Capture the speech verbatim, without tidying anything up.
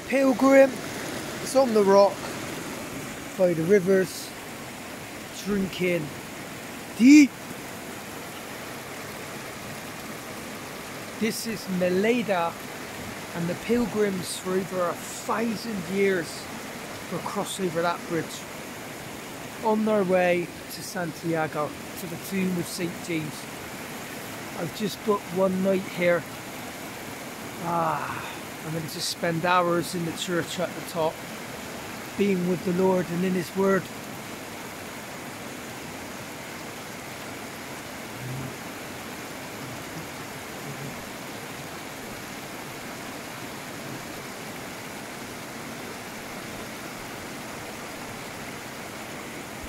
pilgrim is on the rock by the rivers, drinking deep. This is Meleda, and the pilgrims for over a thousand years will cross over that bridge on their way to Santiago, to the tomb of Saint James. I've just booked one night here. Ah, I'm going to just spend hours in the church at the top, being with the Lord and in His Word.